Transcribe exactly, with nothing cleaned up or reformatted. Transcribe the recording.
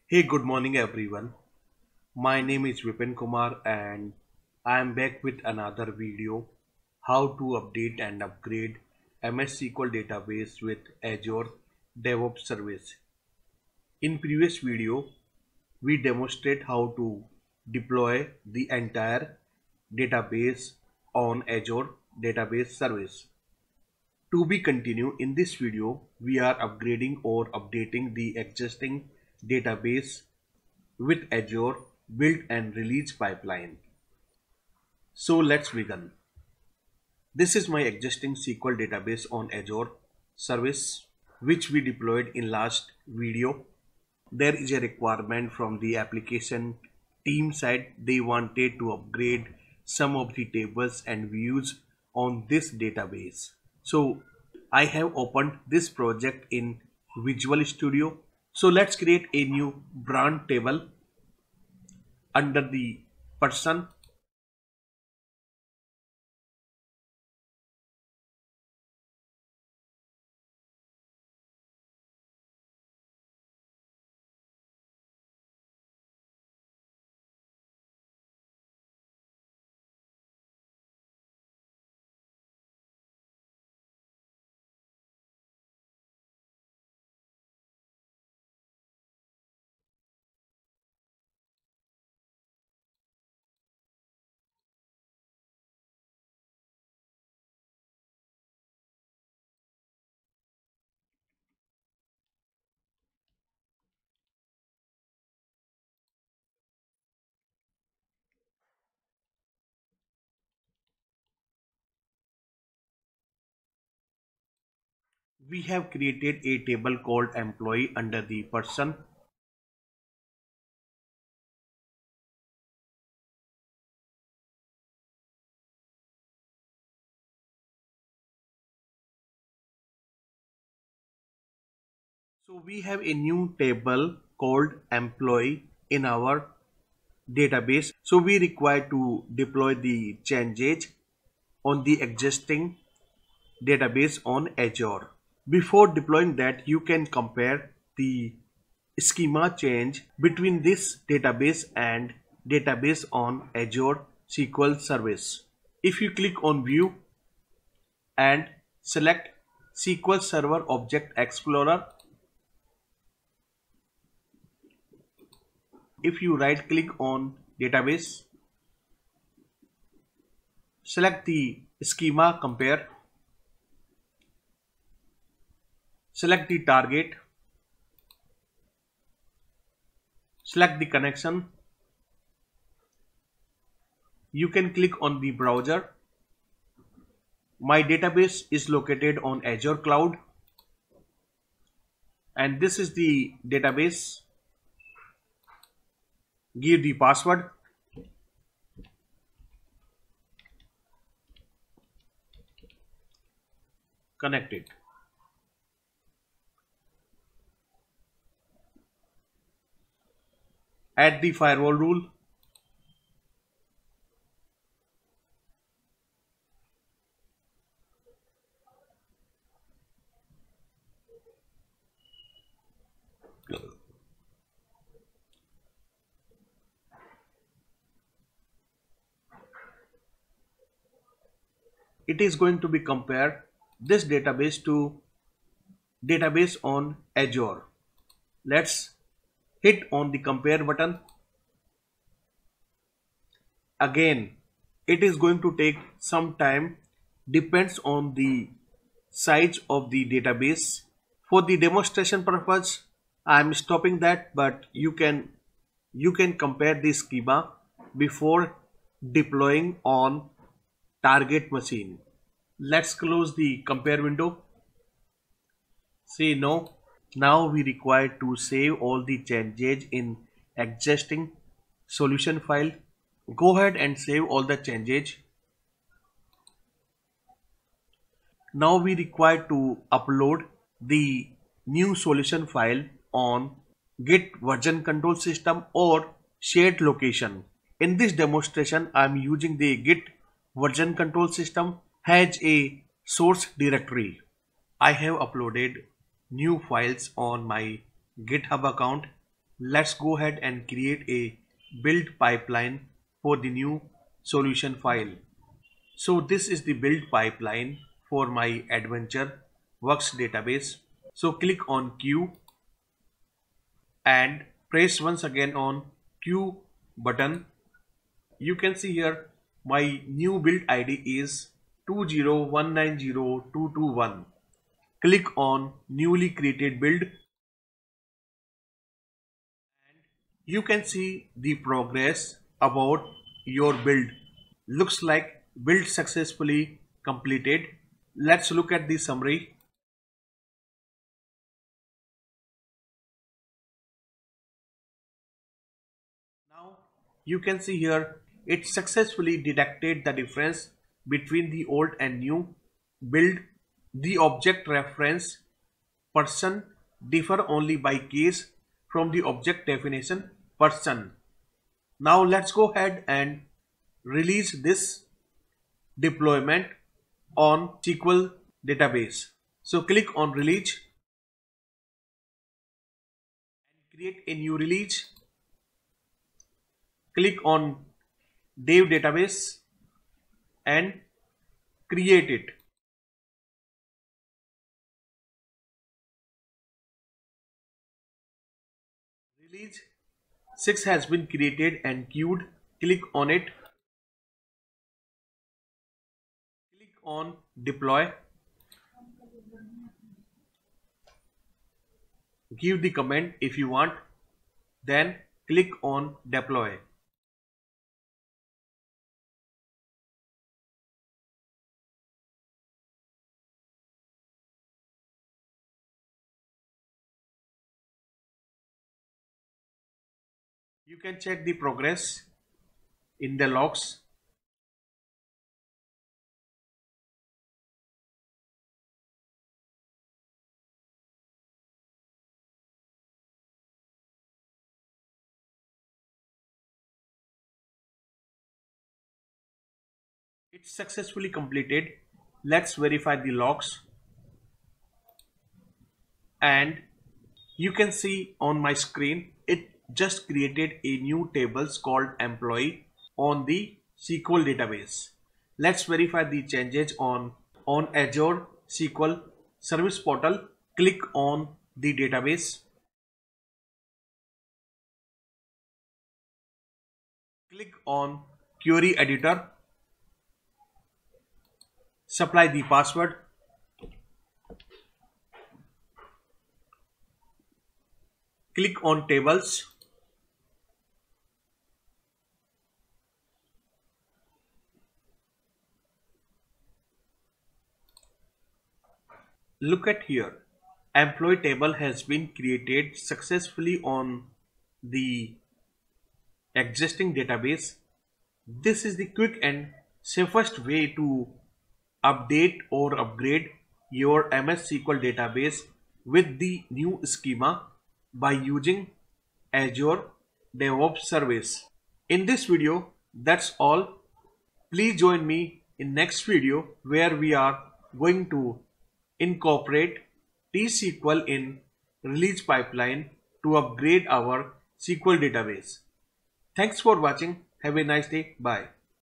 Hey, good morning everyone. My name is Vipin Kumar and I am back with another video how to update and upgrade M S S Q L database with Azure DevOps Service. In previous video, we demonstrate how to deploy the entire database on Azure Database Service. To be continued, in this video, we are upgrading or updating the existing database with Azure build and release pipeline. So let's begin. This is my existing S Q L database on Azure service which we deployed in last video. There is a requirement from the application team side. They wanted to upgrade some of the tables and views on this database. So I have opened this project in Visual Studio. So let's create a new brand table under the person. We have created a table called employee under the person. So we have a new table called employee in our database. So we require to deploy the changes on the existing database on Azure. Before deploying that, you can compare the schema change between this database and database on Azure S Q L Service. If you click on view and select S Q L Server Object Explorer, if you right click on database, select the schema compare, select the target, select the connection. You can click on the browser. My database is located on Azure Cloud and this is the database. Give the password. Connect it. Add the firewall rule. It is going to be compare this database to database on Azure. Let's hit on the compare button. Again, it is going to take some time, depends on the size of the database. For the demonstration purpose, I am stopping that, but you can you can compare the schema before deploying on target machine. Let's close the compare window. Say no. Now we require to save all the changes in existing solution file. Go ahead and save all the changes. Now we require to upload the new solution file on Git version control system or shared location. In this demonstration, I am using the Git version control system has a source directory. I have uploaded new files on my GitHub account. let's go ahead and create a build pipeline for the new solution file. So this is the build pipeline for my Adventure Works database. So click on Q and press once again on Q button. You can see here my new build I D is two zero one nine zero two two one. Click on newly created build. You can see the progress about your build. Looks like build successfully completed. Let's look at the summary. Now you can see here it successfully detected the difference between the old and new build. The object reference person differ only by case from the object definition person. Now let's go ahead and release this deployment on S Q L database. So click on release and create a new release. Click on dev database and create it. Release six has been created and queued. Click on it. Click on deploy. Give the command if you want. Then click on deploy. You can check the progress in the logs. It's successfully completed. Let's verify the logs. And you can see on my screen, it just created a new tables called employee on the S Q L database. Let's verify the changes on, on Azure S Q L Service portal. Click on the database. Click on query editor. Supply the password. Click on tables. Look at here. Employee table has been created successfully on the existing database. This is the quick and safest way to update or upgrade your M S S Q L database with the new schema by using Azure DevOps Service. In this video, that's all. Please join me in next video where we are going to incorporate T S Q L in release pipeline to upgrade our S Q L database. Thanks for watching. Have a nice day. Bye.